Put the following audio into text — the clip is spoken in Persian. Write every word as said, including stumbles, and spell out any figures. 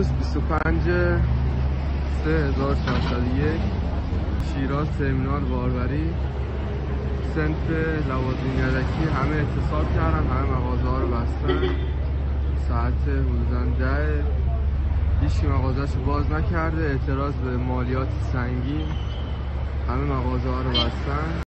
امروز بیست و پنج سه هزار و چهارصد و یک، شیراز ترمینال باروری، صنف لوازم یدکی همه اعتصاب کردن، همه مغازه ها رو بستن. ساعت حدوداً ده، هیچ مغازه‌اش رو باز نکرده. اعتراض به مالیات سنگین، همه مغازه ها رو بستن.